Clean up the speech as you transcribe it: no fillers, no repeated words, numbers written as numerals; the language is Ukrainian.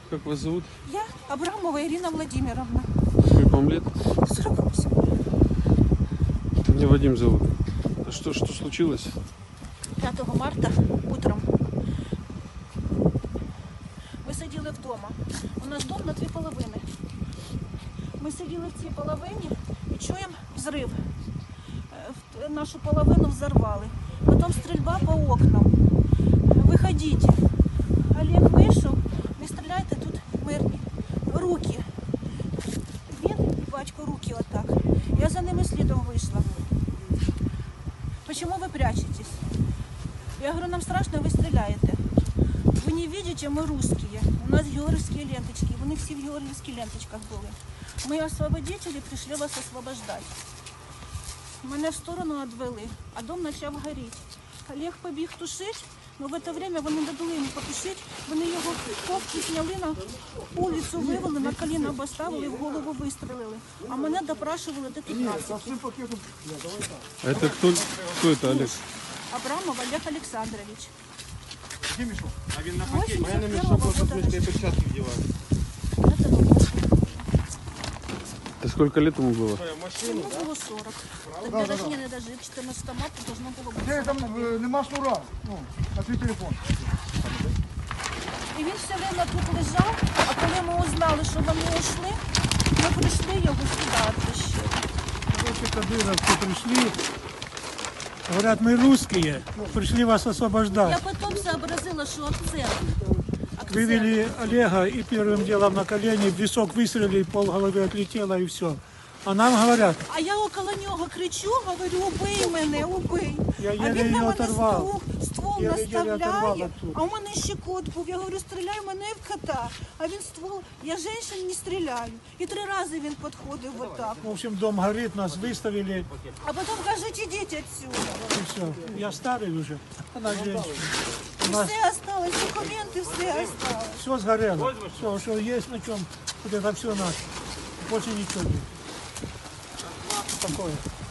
Как вас зовут? Я Абрамова Ирина Владимировна. Сколько вам лет? 48. Меня Вадим зовут. А что случилось? 5 марта утром ми сиділи вдома. У нас дом на 2 половини. Ми сиділи в цій половині і чуємо взрив. Нашу половину взорвали. Потім стрільба по окнам. Виходіть. Олег вийшов, не стріляйте, тут мирні. Руки. Він і батько руки отак. Я за ними слідом вийшла. Почему вы прячетесь? Я говорю, нам страшно, вы стреляете. Вы не видите, мы русские. У нас георгиевские ленточки. Вони всі в георгиевских ленточках були. Ми освободителі прийшли вас освобождати. Мене в сторону відвели, а дом почав горіти. Олег побіг тушити, але в це время вони не дали йому потушити. Вони його кофту зняли, на вулицю вивели, на коліна поставили, в голову вистрелили. А мене допрашували до 15. А это кто это, Олег? Абрамов Олег Олександрович. А він на пакеті. 81-го года перчатки вдіває. А сколько лет ему было? Йому було 40. Тоді навіть не дожив, 14 марта должно було бути. Там нема шнура, на твій телефон. І він все время тут лежав, а коли ми узнали, що вони ушли, ми прийшли його сюди відтащили. Короче, кадыровцы пришли, говорят, мы русские, пришли вас освобождать. Я потім сообразила, що акцент. Вывели Олега и первым делом на колени, в висок выстрелили, пол головы отлетело и все. А нам говорят, А я около нього кричу, говорю, убий мене, убий. Я А еле він на її мене оторвав. ствол Еле-еле оторвав наставляє, оттуда. а у мене ще кот був. Я говорю, стріляй мене в кота. А він ствол, я женщин не стріляю. І 3 рази він підходив отак. в общем, дом горит, нас выставили А потім кажуть, ідіть відсюди. и все. Я старый уже, она женщина. І все осталось, документи, все осталось. Все сгорело, все, что есть на чем, вот это все наше. Больше ничего нет. Такое.